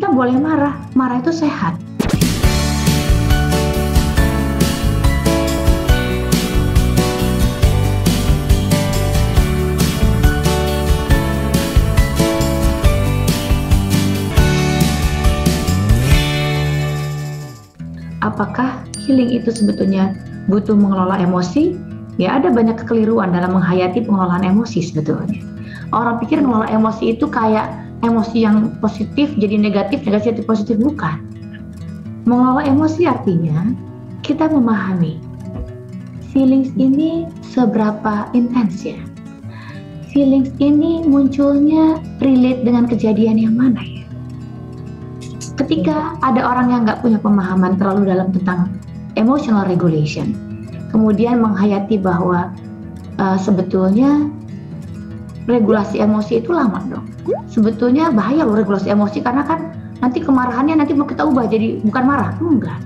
Kita boleh marah, marah itu sehat. Apakah healing itu sebetulnya butuh mengelola emosi? Ya, ada banyak kekeliruan dalam menghayati pengelolaan emosi sebetulnya. Orang pikir mengelola emosi itu kayak emosi yang positif jadi negatif, negatif jadi positif, bukan. Mengelola emosi artinya kita memahami feelings ini seberapa intens ya. Feelings ini munculnya relate dengan kejadian yang mana ya. Ketika ada orang yang nggak punya pemahaman terlalu dalam tentang emotional regulation, kemudian menghayati bahwa sebetulnya regulasi emosi itu lama dong. Sebetulnya bahaya loh regulasi emosi, karena kan nanti kemarahannya nanti mau kita ubah jadi bukan marah. Enggak.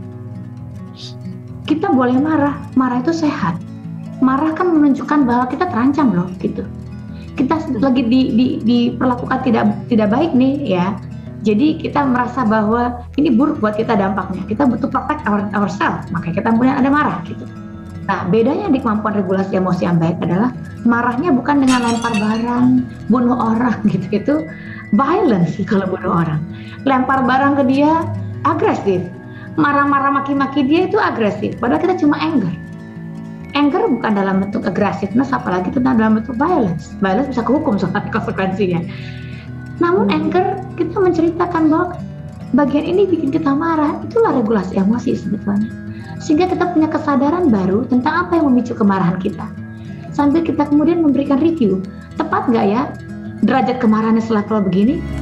Kita boleh marah, marah itu sehat. Marah kan menunjukkan bahwa kita terancam loh gitu. Kita lagi diperlakukan tidak baik nih ya. Jadi kita merasa bahwa ini buruk buat kita dampaknya. Kita butuh protect ourselves, makanya kita kemudian ada marah gitu. Nah, bedanya di kemampuan regulasi emosi yang baik adalah marahnya bukan dengan lempar barang, bunuh orang gitu. Itu violence kalau bunuh orang. Lempar barang ke dia agresif. Marah-marah maki-maki dia itu agresif. Padahal kita cuma anger. Anger bukan dalam bentuk agresifness, apalagi itu dalam bentuk violence. Violence bisa kehukum soalnya konsekuensinya. Namun anger, kita menceritakan bahwa bagian ini bikin kita marah, itulah regulasi emosi sebetulnya. Sehingga kita punya kesadaran baru tentang apa yang memicu kemarahan kita. Sambil kita kemudian memberikan review, tepat nggak ya derajat kemarahannya setelah kalau begini?